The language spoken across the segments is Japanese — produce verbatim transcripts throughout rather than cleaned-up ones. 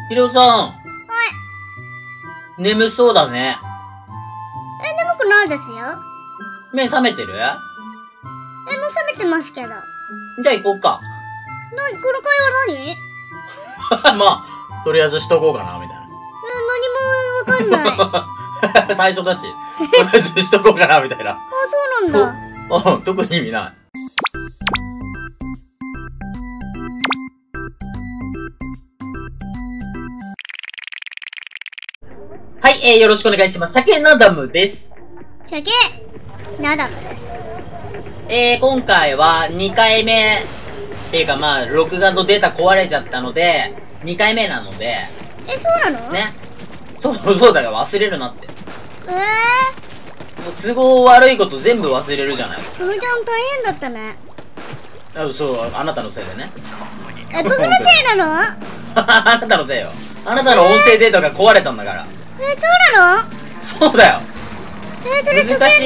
ひろさん。 はい。 眠そうだね。 え、眠くないですよ。 目覚めてる？ え、もう覚めてますけど。 じゃあ行こうか。 なに、この会話何？ まあ、とりあえずしとこうかな、みたいえ、何もわかんない。 な。最初だし、とりあえずしとこうかな、みたいな。 あ、そうなんだ。 うん、特に意味ない。はい、えー、よろしくお願いします。鮭ナダムです。 鮭ナダムです。 えー、今回はにかいめ、っていうかまあ、録画のデータ壊れちゃったので、にかいめなので、 え、そうなの？ ね。そう、そうだから忘れるなって。 えー。もう都合悪いこと全部忘れるじゃないですか。 そのちゃん大変だったね。 あ、そう、あなたのせいでね。 え、僕のせいなの？ あなたのせいよ。あなたの音声データが壊れたんだから。 えー、そうなの？ そうだよ。 えー、それ初見です。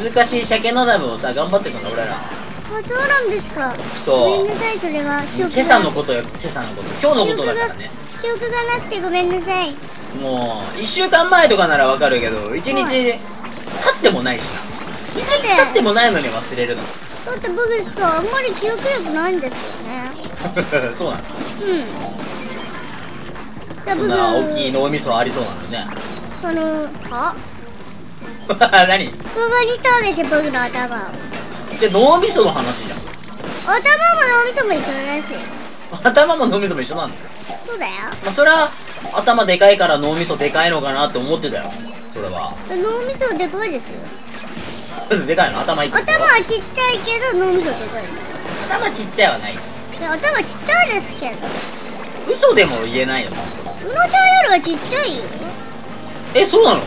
難しい鮭ナダムをさ、頑張ってたんだ、俺ら。 あ、そうなんですか。 そう。 ごめんなさい、それは。 今朝のことよ、今朝のこと。今日のことだからね。 記憶がなくてごめんなさい。 もう、いっしゅうかんまえとかならわかるけど、いちにち経ってもないしな。いちにち経ってもないのに忘れるの。 だって僕さ、あんまり記憶力ないんですよね。 そうなの？ うん。 そんな大きい脳みそありそうなのにね。 あの、は何？ バカにしたんですよ、僕の頭を。 じゃあ脳みその話じゃん。 頭も脳みそも一緒ですよ。 頭も脳みそも一緒なんだよ。 そうだよ。 まあ、それは、頭でかいから脳みそでかいのかなって思ってたよ。それは。 脳みそでかいですよ。 でかいの？頭いっぱい。 頭はちっちゃいけど脳みそでかい。 頭ちっちゃいはない。 いや、頭ちっちゃいですけど。 嘘でも言えないよ。 うのちゃんよりはちっちゃいよ。 え、そうなの？ は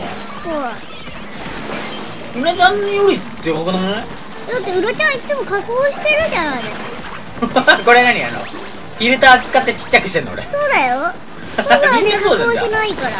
いうなちゃんよりでかくない？ だってうのちゃんいつも加工してるじゃないですか。 これ何あのフィルター使ってちっちゃくしてんの俺。 そうだよ。僕はね、加工しないから。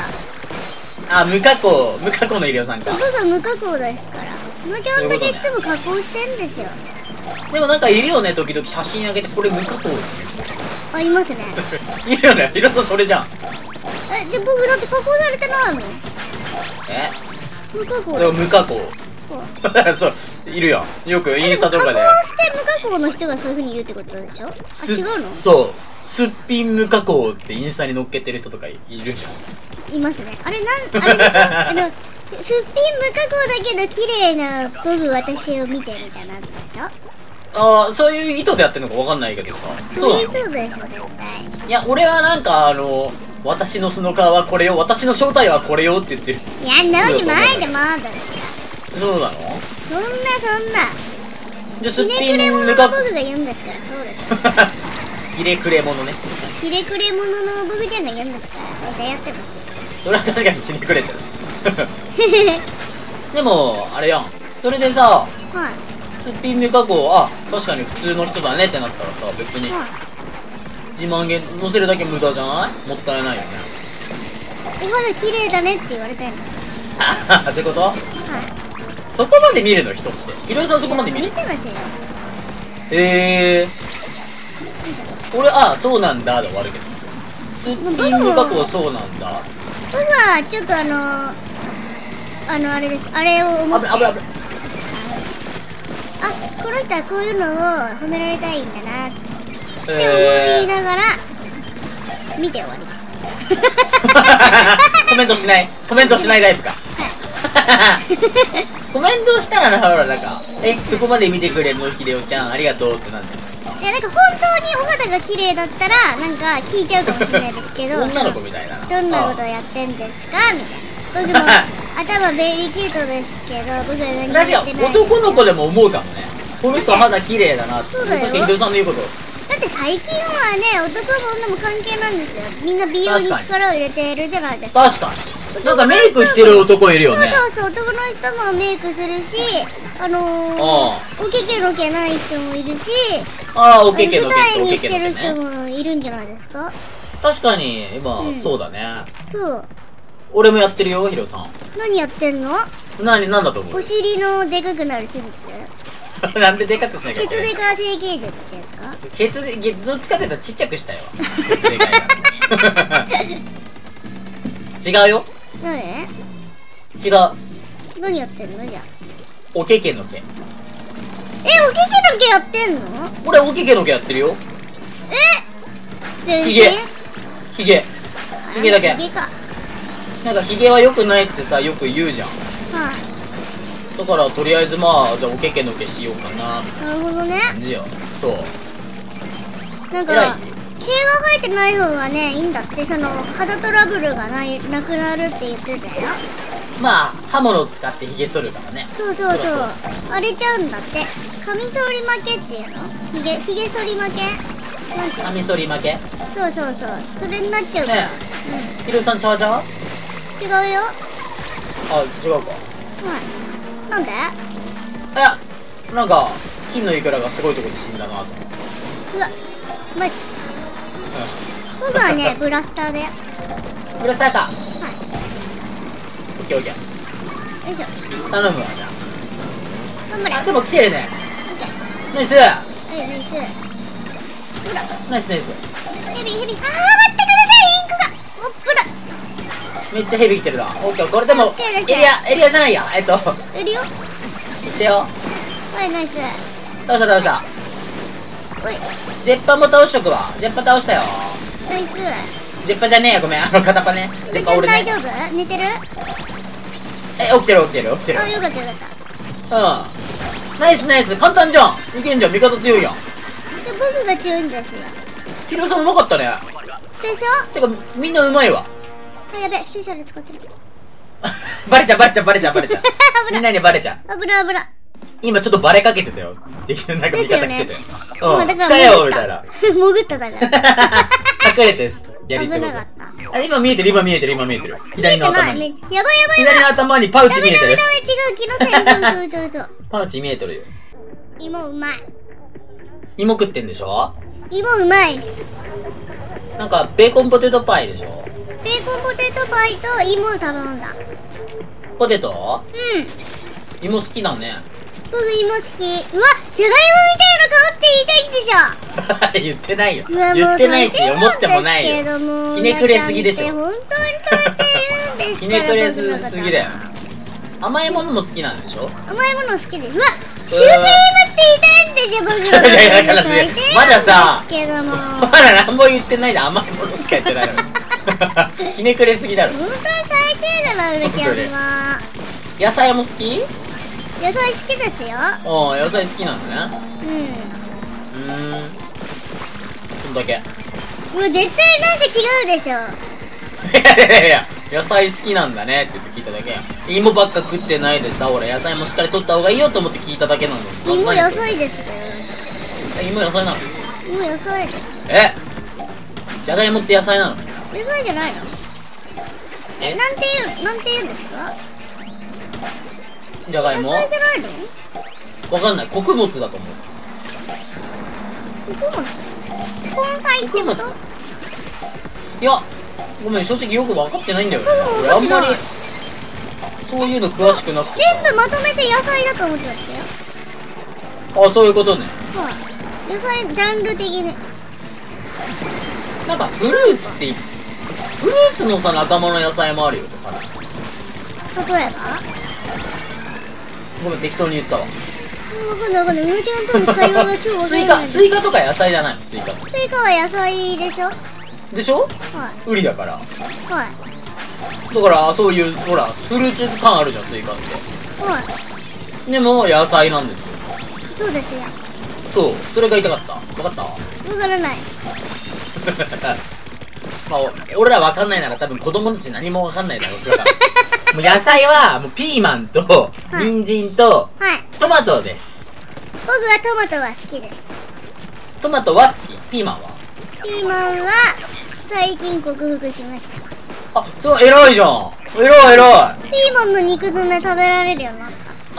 あ、無加工、無加工の医療さんか。 僕は無加工ですから。うのちゃんだけいつも加工してんですよ。 でもなんかいるよね、時々写真あげて、これ無加工ってあ、いますね。 いるよね、ひろさんそれじゃん。 え、で、僕だって加工されてないもん。 え？ 無加工でも無加工。 そうそう、いるよ。よくインスタとかで。 加工して無加工の人がそういう風に言うってことでしょ？あ、違うの？ そう。すっぴん無加工ってインスタに載っけてる人とかいるじゃん。いますね。あれ、なん、あれでしょ？あの、すっぴん無加工だけど綺麗な僕私を見てみたいなやつでしょ？ ああ、そういう意図でやってるのかわかんないけどさ。 そういう意図でしょ、絶対。 いや、俺はなんかあの、私の素の顔はこれよ、私の正体はこれよって言ってる。 いや、んなわけないでもあんだ。 そうなの？ そんなそんな。 じゃ、すっぴん無加工。 ひねくれ者の僕が言うんですから、そうです。 ひれくれ者ね。 ひれくれ者の僕ちゃんが言うんですから、絶対やってます。 それは確かにひねくれてる。でも、あれやん。それでさ、 はい。 すっぴん無加工、あ、確かに普通の人だねってなったらさ、別に、はい、自慢げ載せるだけ無駄じゃない？もったいないよね。 お肌綺麗だねって言われたいの。 あ、そういうこと？はい。そこまで見るの人って。ひろゆさんそこまで見る？ 見てますよ。 えー。俺、あ、そうなんだで終わるけど。すっぴん無加工そうなんだ。 僕は、ちょっとあのー、あの、あれです。あれを思って。 あぶあぶあ、この人はこういうのを褒められたいんだなって思いながら、見て終わりです。 コメントしない。コメントしないタイプか。コメントしたらほらなんか、え、そこまで見てくれるのひでおちゃんありがとうってなんだよ。 いや、なんか本当にお肌が綺麗だったらなんか聞いちゃうかもしれないですけど女の子みたいな。 どんなことやってんですかみたいな。僕も頭ベリーキュートですけど、僕は何もやってない。 確かに男の子でも思うかもね。この人肌綺麗だなって。 そうだよ。 確かにひでおさんの言うこと。 だって最近はね、男も女も関係なんですよ。みんな美容に力を入れてるじゃないですか。 確かに。なんかメイクしてる男いるよね。 そうそうそう、男の人もメイクするし、あのー、おけけのけない人もいるし、 ああ、おけけのけ二重にしてる人もいるんじゃないですか。 確かに、今、うん、そうだね。 そう。 俺もやってるよ、ひろさん。 何やってんの？ 何、なんだと思う？ お尻のでかくなる手術？ なんででかくしなきゃいけない？ ケツデカ整形術ってやつか？ ケツで、どっちかっていうとちっちゃくしたよ。ケツデカいから。 違うよ。 何違う。 何やってんのじゃあ。 おけけのけ。 え、おけけのけやってんの？ 俺おけけのけやってるよ。 え全身ひげ。ひげ。ひげだけ。 ひげか。 なんかひげは良くないってさ、よく言うじゃん。 はい。 だからとりあえずまあ、じゃあおけけのけしようかな、みたいなるほどね。 な感じよ。そう。 なんか、 偉い。 毛が生えてない方がね、いいんだって。その、肌トラブルがない、なくなるって言ってたよ。 まあ、刃物を使ってひげ剃るからね。 そうそうそう。 そらそう荒れちゃうんだって。カミソリ負けっていうの？ひげ、ひげ剃り負けなんていうの？ カミソリ負けそうそうそう。それになっちゃうから。 ねえ。ひろさんちゃうちゃう？ うん。違うよ。 あ、違うか。 はい。なんで？ いや、なんか、金のイクラがすごいとこで死んだなと思って。 うわ、マジ。僕はね、ブラスターで。はい。 ブラスターか。オッケーオッケー。 よいしょ。 頼むわ、じゃ頑張れ。 あ。あ、でも来てるね。ナイスはい、ナイス。ほら。 ナイスナイス。 ヘビヘビ。あー、待ってください、インクが。おっぷら。 めっちゃヘビ来てるな。オッケー、これでも、 オッケーですエリア、エリアじゃないや。えっと、行いるよ。 ってよ。 はい、ナイス。 倒した倒した。 おい、 ジェッパも倒しとくわ。ジェッパ倒したよ。 ナイス。 ジェッパじゃねえや、ごめん。あの、片パね。ジェッパ俺ね。 大丈夫？寝てる？ え、起きてる起きてる起きてる。 あ、よかったよかった。 うん。ナイスナイス。簡単じゃん。いけんじゃん。味方強いやん。 で、僕が強いんですよ。 ヒロさんうまかったね。 でしょ？ てか、みんなうまいわ。 あ、やべ、スペシャル使ってる。 バレちゃうバレちゃうバレちゃうバレちゃう。みんなにバレちゃう。 危ない危ない。 今ちょっとバレかけてたよ。できるなんか味方来てたよ。うん。 今だから使えよみたいな。 潜っただから。 隠れてす。やり過ごす。 危なかった。 あ、今見えてる今見えてる今見えてる。左の頭に。 見えてない。やばいやばいやばい。 左の頭にパウチ見えてる。 ダメダメダメ、違う、気のせい。そうそうそうそう。 パウチ見えてるよ。 芋うまい。 芋食ってんでしょ？ 芋うまい。 なんか、ベーコンポテトパイでしょ？ ベーコンポテトパイと芋を頼んだ。 ポテト？ うん。 芋好きだね。 僕芋好き。うわ、じゃがいもみたいな顔って言いたいんでしょ。 言ってないよ。 うわ、 言ってないし、思ってもないよ。 よ。 ひねくれすぎでしょ。 本当にされてるんですから。 ひねくれすすぎだよ。甘いものも好きなんでしょ？ 甘いもの好きです。うわ、シュークリームって言いたいんですよ、僕の。 いやいやだからねまださけども。 まだ何も言ってないで甘いものしか言ってないの。ひねくれすぎだろ。 本当に最低だな、うるちゃんは。 野菜も好き？ 野菜好きですよ。 ああ、野菜好きなんだね。 うん。 うーん。そんだけ。 もう絶対なんか違うでしょ。 いやいやいや、野菜好きなんだねって言って聞いただけ。芋ばっか食ってないでさ、俺野菜もしっかり取った方がいいよと思って聞いただけなんだ。 芋野菜ですよ。 え、芋野菜なの？ 芋野菜です。 え？じゃがいもって野菜なの？ 野菜じゃないの？え、なんていう、なんて言うんですか？ じゃがいも？ 野菜じゃないの？ わかんない。穀物だと思う。 穀物？根菜ってこと？ いや、ごめん、正直よく分かってないんだよね。 僕も俺あんまり分かってない。 そういうの詳しくなくて。 全部まとめて野菜だと思ってましたよ。 あ、そういうことね。 はい。野菜ジャンル的に。 なんかフルーツってい、フルーツのさ、仲間の野菜もあるよ。 例えば？ ごめん、適当に言ったわ。 わかんないわかんない。うるちゃんとの会話が今日わかんない。 スイカ、スイカとか野菜じゃないの？スイカ。 スイカは野菜でしょ？はでしょ？ い。 ウリだから。 はい。 だから、そういう、ほら、フルーツ感あるじゃん、スイカって。 はい。 でも、野菜なんですよ。 そうですよ。 そう、それが言いたかった。分かった？ わからない。 まあ、俺ら分かんないなら多分子供たち何も分かんないだろうから。もう野菜は、もうピーマンと、 はい人参と、 はい。 トマトです。 僕はトマトは好きです。 トマトは好き。ピーマンは？ ピーマンは最近克服しました。 あ、そう、偉いじゃん。偉い偉い。 ピーマンの肉詰め食べられるようになった。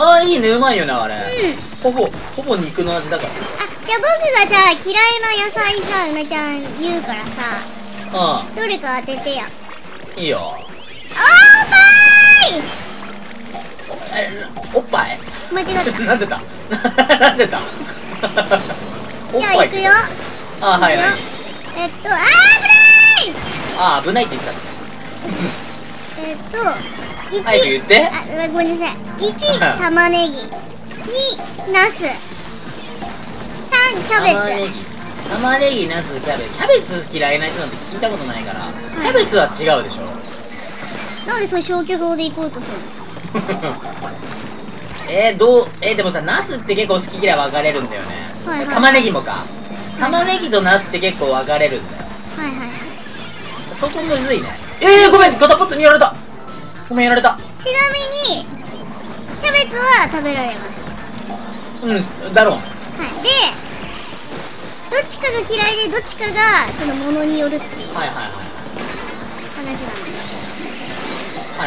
ああ、いいね、うまいよね、あれ。 うん。 ほぼ、ほぼ肉の味だかあ、じゃあ僕がさ、嫌いな野菜さ、うなちゃん言うからさ、 ら。 どれか当ててよ。 うん、いいよ。 おーえ、おっぱい？ ぱーい間違った。 なんでだなんでだおっぱいじゃあ行くよ。 あ、はいはい。 行くよえっと、あー危ないあ、危ないって言ってたの。 えっといち、 早く言って。 あ、ごめんなさい。いち玉ねぎ、にナス、さんキャベ玉ねぎ、玉ねぎ、ナス、キャベツ。キャベツ嫌いな人なんて聞いたことないから、キャベツは違うでしょ。 ツ。なんでそう消去法でいこうとするんですか。 えー、どう、えー、でもさ、ナスって結構好き嫌い分かれるんだよね。 はいはい、 玉ねぎもか。玉ねぎとナスって結構分かれるんだよ。 はいはいはい。 そこむずいね。えー、ごめん、ガタポットにやられた。ごめん、やられた。 ちなみにキャベツは食べられます。 うん、だろう。はい。 で、どっちかが嫌いでどっちかがそのものによるっていうはいはいはい話なんです。 はい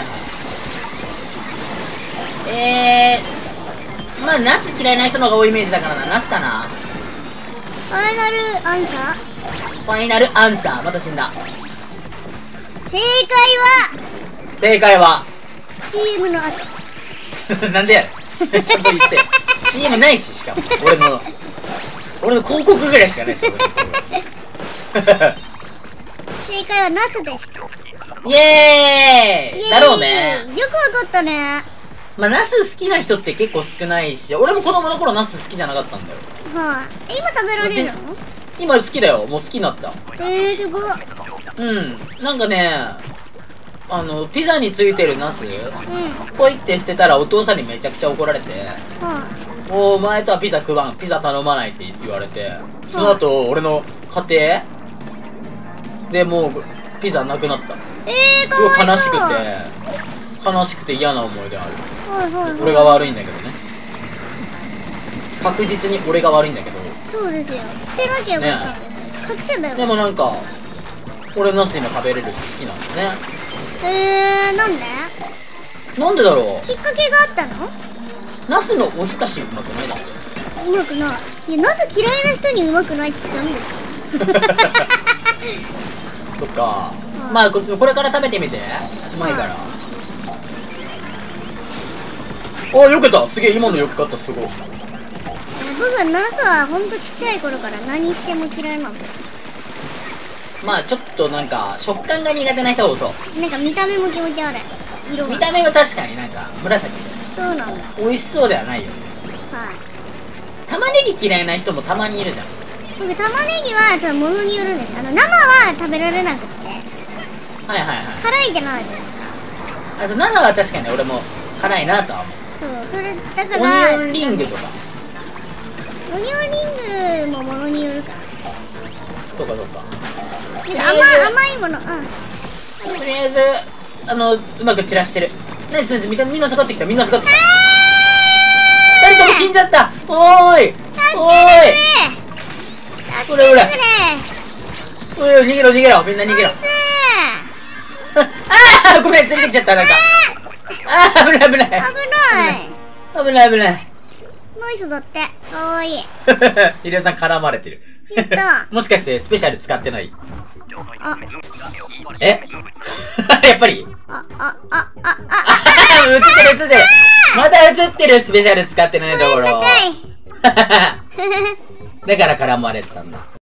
はい。えー、まあナス嫌いな人の方が多いイメージだからな。ナスかな。 ファイナルアンサー。 ファイナルアンサー。また死んだ。 正解は正解はシーエム の後。 なんでやねん。ちゃんと言って。シーエム ないし、しかも俺の俺の広告ぐらいしかないし。 正解はナスでした。 イエーイだろうね。 よくわかったね。 まあナス好きな人って結構少ないし、俺も子供の頃ナス好きじゃなかったんだよ。 はい、あ、今食べられるの？ 今好きだよ。もう好きになった。 えー、すごい。 うん、なんかね、あのピザについてるナス、うん、ポイって捨てたらお父さんにめちゃくちゃ怒られて、うん、お前とはピザ食わん、ピザ頼まないって言われて、うん、その後俺の家庭でもうピザなくなった。 えー、 すごい悲しくて悲しくて嫌な思い出ある。 はいはいはい、 俺が悪いんだけどね。確実に俺が悪いんだけど。 そうですよ、捨てなきゃよかったんです、ね、隠せんだよ。 でもなんか俺ナス今食べれるし好きなんだね。 えー、なんでなんでだろう。 きっかけがあったの？ ナスのおひたしうまくないだって。 うまくない。いや、ナス嫌いな人にうまくないってダメですよ。 そっか、うん、まあ こ, これから食べてみて。うまいから、うん、お、よけた。すげえ、今のよけ方すごい。 僕はナスはほんとちっちゃい頃から何しても嫌いなんです。 まあちょっとなんか食感が苦手な人多そう。 なんか見た目も気持ち悪い。色が見た目は確かになんか紫でそうなんだ。 美味しそうではないよね。 はい。 玉ねぎ嫌いな人もたまにいるじゃん。 僕玉ねぎはそのものによるんです。あの生は食べられなくて、 はいはいはい、 辛いじゃないですか。 あ、そう、生は確かに俺も辛いなとは思う。 そう、それだからオニオンリングとか。 オニオンリングもものによるから。 そうかそうか。 甘, 甘いもの、うん、 とりあえずあのうまく散らしてる。ナイスナイス。みんな下がってきた。みんな下がってきた。ふたりとも死んじゃった。おーいおーい、 助けてくれ。 おいおい、逃げろ逃げろ、みんな逃げろ。ああ、ごめん、連れてきちゃった。なんかああ、危ない危ない危ない危ない危ない。 ノイスだって。かわいい。 ヒデさん絡まれてる。もしかしてスペシャル使ってない？ あ、 えやっぱりあ、あ、あ、あ、あ、 映ってる映ってる。また映ってる。スペシャル使ってないところ。だから絡まれてたんだ。